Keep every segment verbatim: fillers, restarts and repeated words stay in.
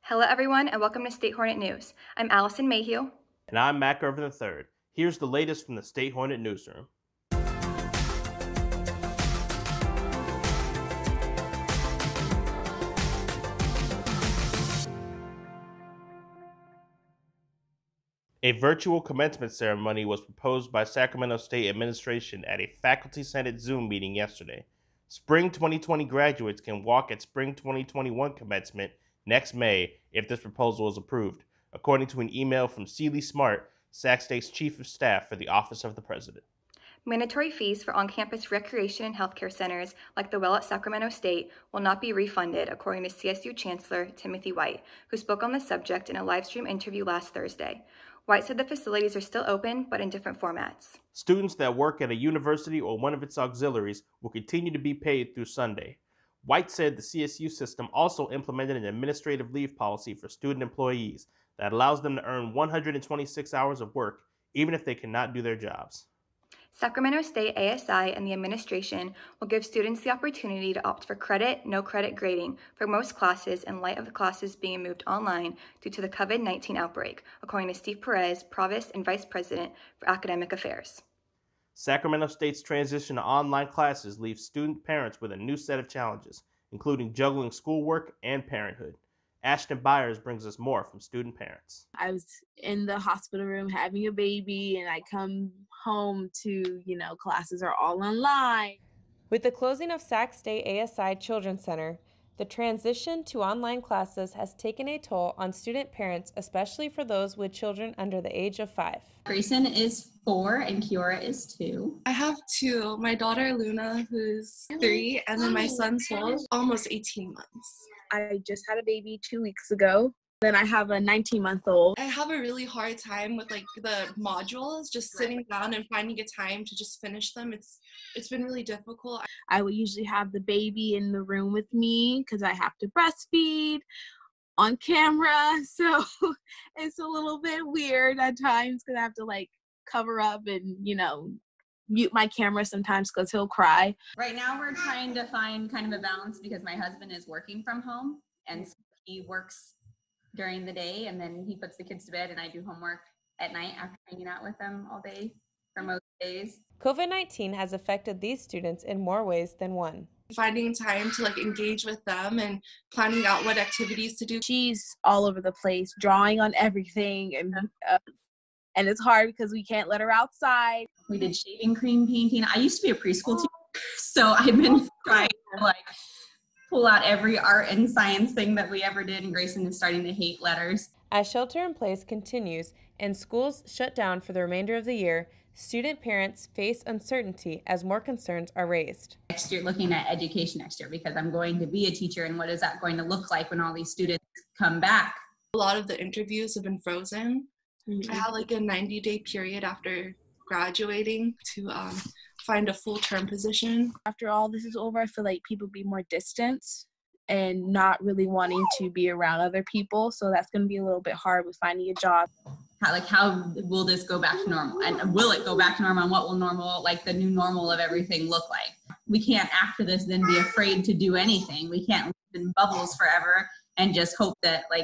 Hello everyone and welcome to State Hornet News. I'm Allison Mayhew. And I'm Matt Irvin the third. Here's the latest from the State Hornet Newsroom. A virtual commencement ceremony was proposed by Sacramento State administration at a Faculty Senate Zoom meeting yesterday. Spring twenty twenty graduates can walk at Spring twenty twenty-one commencement next May if this proposal is approved, according to an email from Seeley Smart, Sac State's Chief of Staff for the Office of the President. Mandatory fees for on-campus recreation and healthcare centers like the well at Sacramento State will not be refunded, according to C S U Chancellor Timothy White, who spoke on the subject in a live stream interview last Thursday. White said the facilities are still open, but in different formats. Students that work at a university or one of its auxiliaries will continue to be paid through Sunday. White said the C S U system also implemented an administrative leave policy for student employees that allows them to earn one hundred twenty-six hours of work, even if they cannot do their jobs. Sacramento State A S I and the administration will give students the opportunity to opt for credit, no credit grading for most classes in light of the classes being moved online due to the COVID nineteen outbreak, according to Steve Perez, Provost and Vice President for Academic Affairs. Sacramento State's transition to online classes leaves student parents with a new set of challenges, including juggling schoolwork and parenthood. Ashton Byers brings us more from student parents. I was in the hospital room having a baby, and I come home to, you know, classes are all online. With the closing of Sac State A S I Children's Center, the transition to online classes has taken a toll on student parents, especially for those with children under the age of five. Grayson is four and Kiora is two. I have two. My daughter Luna, who's three, and then my son Sol, almost eighteen months. I just had a baby two weeks ago. Then I have a nineteen month old. I have a really hard time with like the modules, just sitting down and finding a time to just finish them. It's it's been really difficult. I will usually have the baby in the room with me because I have to breastfeed on camera. So it's a little bit weird at times because I have to like cover up and, you know, mute my camera sometimes because he'll cry. Right now we're trying to find kind of a balance because my husband is working from home and so he works during the day and then he puts the kids to bed and I do homework at night after hanging out with them all day for most days. COVID nineteen has affected these students in more ways than one. Finding time to like engage with them and planning out what activities to do. She's all over the place, drawing on everything, and uh, and it's hard because we can't let her outside. We did shaving cream painting. I used to be a preschool teacher, so I've been trying to like pull out every art and science thing that we ever did, and Grayson is starting to hate letters. As shelter in place continues and schools shut down for the remainder of the year, student parents face uncertainty as more concerns are raised. Next year, looking at education next year, because I'm going to be a teacher, and what is that going to look like when all these students come back? A lot of the interviews have been frozen. Mm-hmm. I had like a ninety day period after graduating to um, find a full-term position. After all this is over, I feel like people be more distant and not really wanting to be around other people. So that's going to be a little bit hard with finding a job. How, like, how will this go back to normal? And will it go back to normal? And what will normal, like the new normal of everything look like? We can't, after this, then be afraid to do anything. We can't live in bubbles forever and just hope that, like,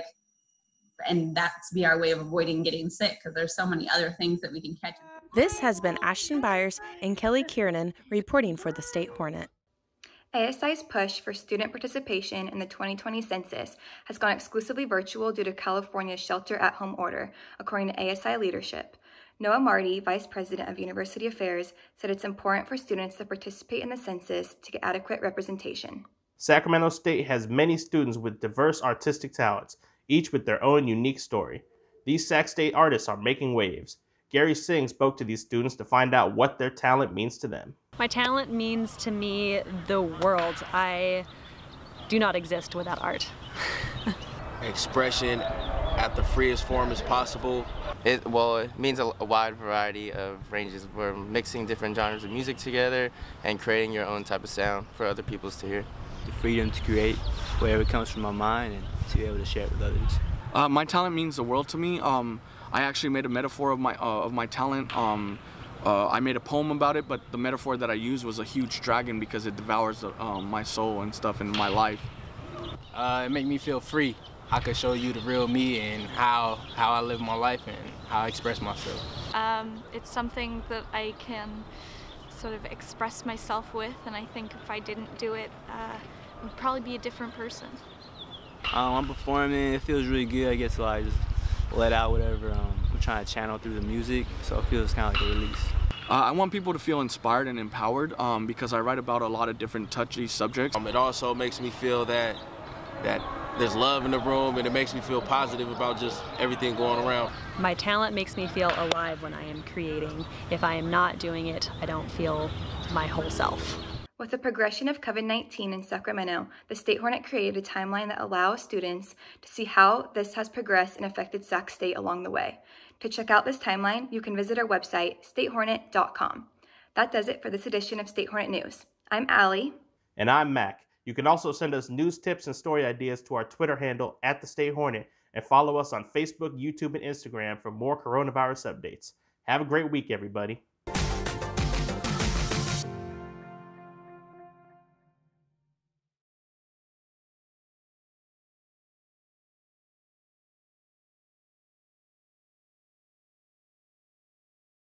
and that's be our way of avoiding getting sick, because there's so many other things that we can catch. This has been Ashton Byers and Kelly Kiernan reporting for the State Hornet. A S I's push for student participation in the twenty twenty census has gone exclusively virtual due to California's shelter-at-home order, according to A S I leadership. Noah Marty, Vice President of University Affairs, said it's important for students to participate in the census to get adequate representation. Sacramento State has many students with diverse artistic talents, each with their own unique story. These Sac State artists are making waves. Gary Singh spoke to these students to find out what their talent means to them. My talent means to me the world. I do not exist without art. Expression at the freest form as possible. It, well, it means a, a wide variety of ranges. We're mixing different genres of music together and creating your own type of sound for other people to hear. The freedom to create whatever comes from my mind and to be able to share it with others. Uh, my talent means the world to me. Um, I actually made a metaphor of my uh, of my talent. Um, uh, I made a poem about it, but the metaphor that I used was a huge dragon because it devours uh, my soul and stuff in my life. Uh, it made me feel free. I could show you the real me and how, how I live my life and how I express myself. Um, it's something that I can sort of express myself with, and I think if I didn't do it, uh, I'd probably be a different person. Um, I'm performing, it feels really good. I get to like just let out whatever um, I'm trying to channel through the music, so it feels kind of like a release. Uh, I want people to feel inspired and empowered um, because I write about a lot of different touchy subjects. Um, it also makes me feel that that there's love in the room, and it makes me feel positive about just everything going around. My talent makes me feel alive when I am creating. If I am not doing it, I don't feel my whole self. With the progression of COVID nineteen in Sacramento, the State Hornet created a timeline that allows students to see how this has progressed and affected Sac State along the way. To check out this timeline, you can visit our website, state hornet dot com. That does it for this edition of State Hornet News. I'm Allie. And I'm Mac. You can also send us news tips and story ideas to our Twitter handle at the State Hornet, and follow us on Facebook, YouTube, and Instagram for more coronavirus updates. Have a great week, everybody.